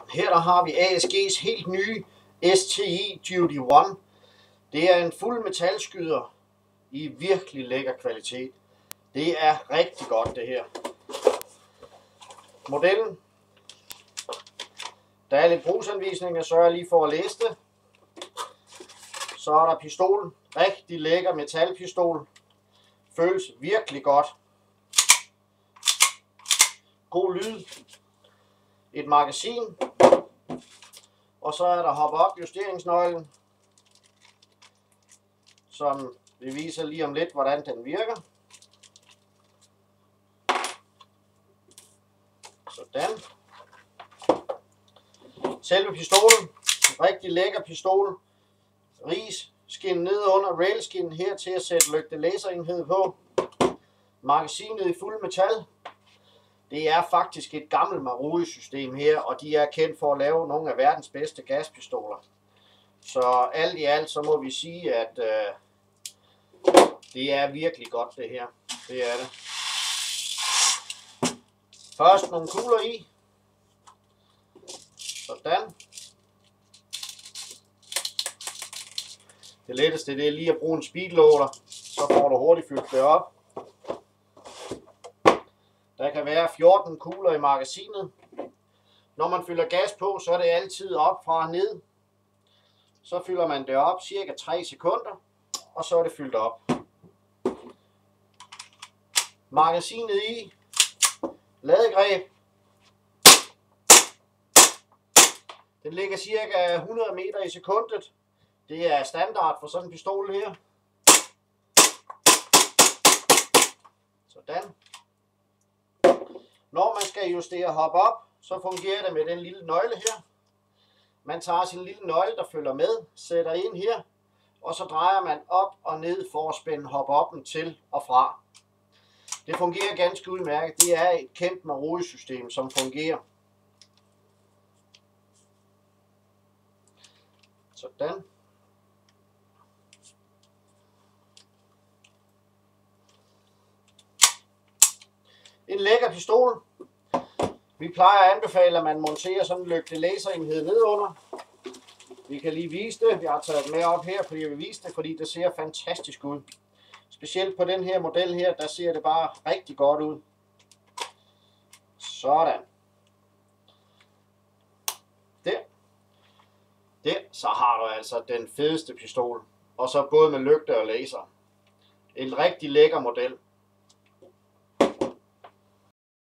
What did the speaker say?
Her der har vi ASG's helt nye STI Duty One. Det er en fuld metalskyder i virkelig lækker kvalitet. Det er rigtig godt det her. Modellen. Der er lidt brugsanvisninger, så jeg lige for at læse det. Så er der pistolen. Rigtig lækker metalpistol. Føles virkelig godt. God lyd. Et magasin. Og så er der hop-up justeringsnøglen, som vi viser lige om lidt, hvordan den virker. Sådan. Selve pistolen. En rigtig lækker pistol. Ris skin nede under railskinnen her til at sætte lygte-laserenhed på. Magasinet i fuld metal. Det er faktisk et gammelt Marui-system her, og de er kendt for at lave nogle af verdens bedste gaspistoler. Så alt i alt, så må vi sige, at det er virkelig godt det her. Det er det. Først nogle kugler i. Sådan. Det letteste det er lige at bruge en speedloader, så får du hurtigt fyldt det op. Der kan være 14 kugler i magasinet. Når man fylder gas på, så er det altid op fra og ned. Så fylder man det op cirka 3 sekunder, og så er det fyldt op. Magasinet i. Ladegreb. Den ligger cirka 100 meter i sekundet. Det er standard for sådan en pistol her. Sådan. Når man skal justere hop-up, så fungerer det med den lille nøgle her. Man tager sin lille nøgle, der følger med, sætter ind her, og så drejer man op og ned for at spænde hop-up'en til og fra. Det fungerer ganske udmærket. Det er et kendt Marui-system, som fungerer. Sådan. En lækker pistol. Vi plejer at anbefale, at man monterer sådan en lygte-laserenhed nedunder. Vi kan lige vise det. Vi har taget det med op her, fordi jeg vil vise det, fordi det ser fantastisk ud. Specielt på den her model her, der ser det bare rigtig godt ud. Sådan. Der, så har du altså den fedeste pistol. Og så både med lygte og laser. En rigtig lækker model.